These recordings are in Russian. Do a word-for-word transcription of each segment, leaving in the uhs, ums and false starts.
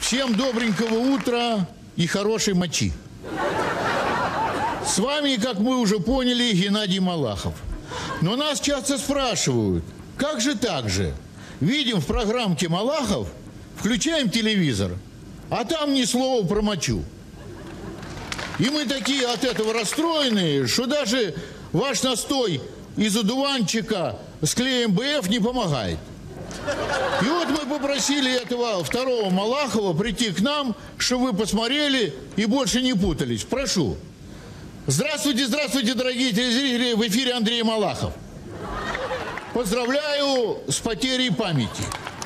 Всем добренького утра и хорошей мочи. С вами, как мы уже поняли, Геннадий Малахов. Но нас часто спрашивают, как же так же? Видим в программке Малахов, включаем телевизор, а там ни слова про мочу. И мы такие от этого расстроенные, что даже ваш настой из одуванчика с клеем бэ эф не помогает. И вот мы попросили этого второго Малахова прийти к нам, чтобы вы посмотрели и больше не путались. Прошу. Здравствуйте, здравствуйте, дорогие телезрители, в эфире Андрей Малахов. Поздравляю с потерей памяти.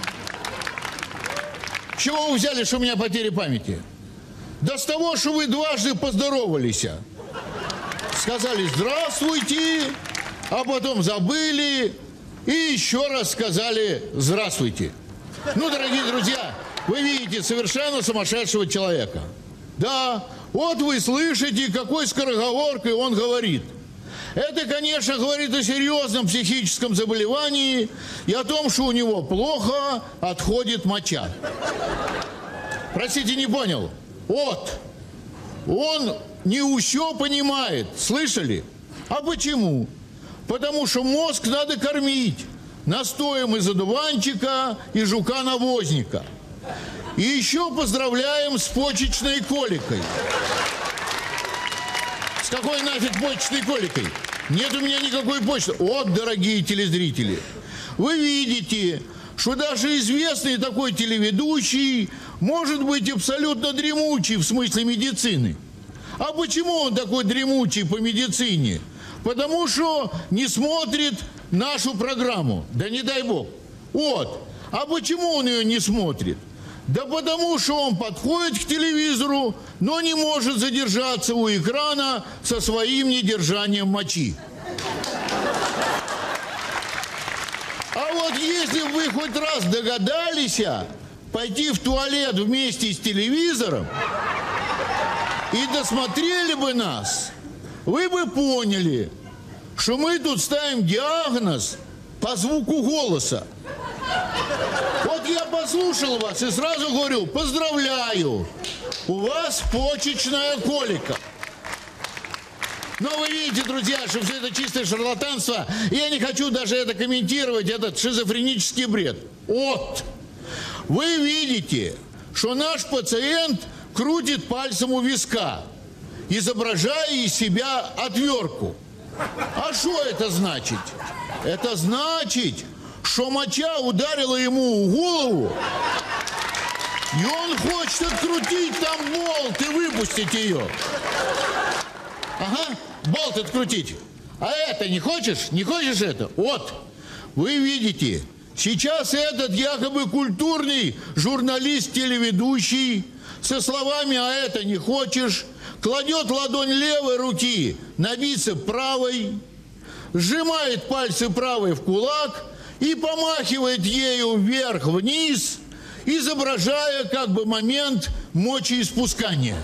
Чего вы взяли, что у меня потеря памяти? Да с того, что вы дважды поздоровались. Сказали «здравствуйте», а потом забыли и еще раз сказали «здравствуйте». Ну, дорогие друзья, вы видите совершенно сумасшедшего человека. Да, вот вы слышите, какой скороговоркой он говорит. Это, конечно, говорит о серьезном психическом заболевании и о том, что у него плохо отходит моча. Простите, не понял. Вот. Он не все понимает. Слышали? А почему? Потому что мозг надо кормить настоем из одуванчика и жука-навозника. И еще поздравляем с почечной коликой. С какой нафиг почечной коликой? Нет у меня никакой почты. Вот, дорогие телезрители, вы видите, что даже известный такой телеведущий может быть абсолютно дремучий в смысле медицины. А почему он такой дремучий по медицине? Потому что не смотрит нашу программу. Да не дай бог. Вот. А почему он ее не смотрит? Да потому что он подходит к телевизору, но не может задержаться у экрана со своим недержанием мочи. А вот если бы вы хоть раз догадались пойти в туалет вместе с телевизором и досмотрели бы нас, вы бы поняли, что мы тут ставим диагноз по звуку голоса. Вот я послушал вас и сразу говорю, поздравляю, у вас почечная колика. Но вы видите, друзья, что все это чистое шарлатанство, и я не хочу даже это комментировать, этот шизофренический бред. Вот, вы видите, что наш пациент крутит пальцем у виска, изображая из себя отвертку. А что это значит? Это значит, что моча ударила ему в голову, и он хочет открутить там болт и выпустить ее. Ага, болт открутить. А это не хочешь? Не хочешь это? Вот, вы видите, сейчас этот якобы культурный журналист-телеведущий со словами «а это не хочешь» кладет ладонь левой руки на бицеп правой, сжимает пальцы правой в кулак и помахивает ею вверх-вниз, изображая как бы момент мочеиспускания.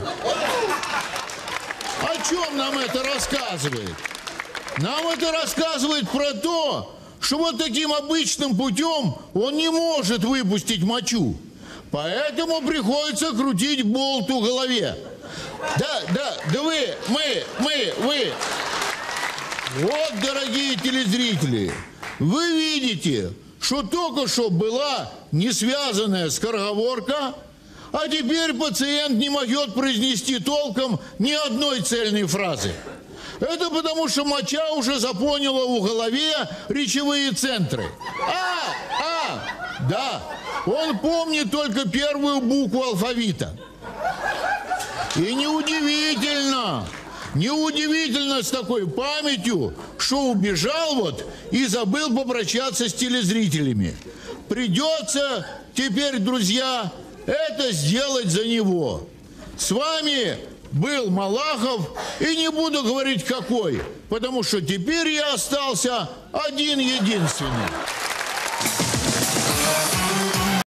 О чем нам это рассказывает? Нам это рассказывает про то, что вот таким обычным путем он не может выпустить мочу. Поэтому приходится крутить болт в голове. Да, да, да вы, мы, мы, вы. Вот, дорогие телезрители, вы видите, что только что была несвязанная скороговорка, а теперь пациент не может произнести толком ни одной цельной фразы. Это потому, что моча уже заполнила в голове речевые центры. А, а, да, он помнит только первую букву алфавита. И неудивительно, неудивительно с такой памятью, что убежал вот и забыл попрощаться с телезрителями. Придется теперь, друзья, это сделать за него. С вами был Малахов, и не буду говорить какой, потому что теперь я остался один-единственный.